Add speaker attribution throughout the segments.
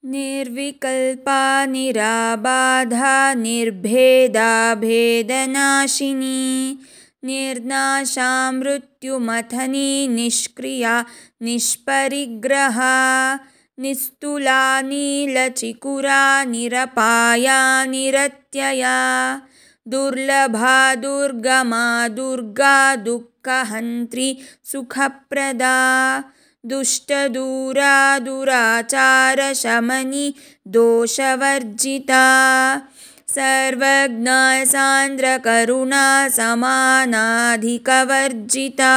Speaker 1: निर्विकल्पा निराबाधा निर्भेदा भेदनाशिनी निर्नाशा मृत्युमथनी निष्क्रिया निष्परिग्रहा निस्तुला नीलचिकुरा निरपाया निरत्यया दुर्लभा दुर्गमा दुर्गा दुःखहन्त्री सुखप्रदा दुष्टदूरा दुराचारशमनी दोषवर्जिता सर्वज्ञा सान्द्रकरुणा समानाधिकवर्जिता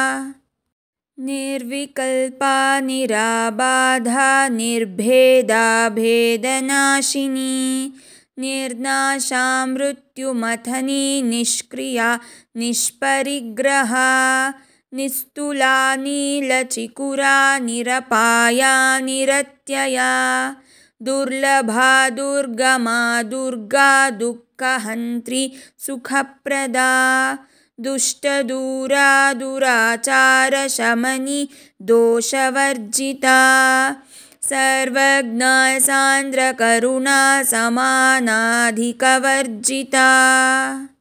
Speaker 1: निर्विकल्पा निराबाधा निर्भेदा भेदनाशिनी निर्नाशा मृत्युमथनी निष्क्रिया निष्परिग्रहा निस्तुला नीलचिकुरा निरपाया निरत्यया दुर्लभा दुर्गमा दुर्गा दुःखहन्त्री सुखप्रदा दुष्टदूरा दुराचारशमनी दोषवर्जिता सर्वज्ञा सान्द्रकरुणा समानाधिकवर्जिता।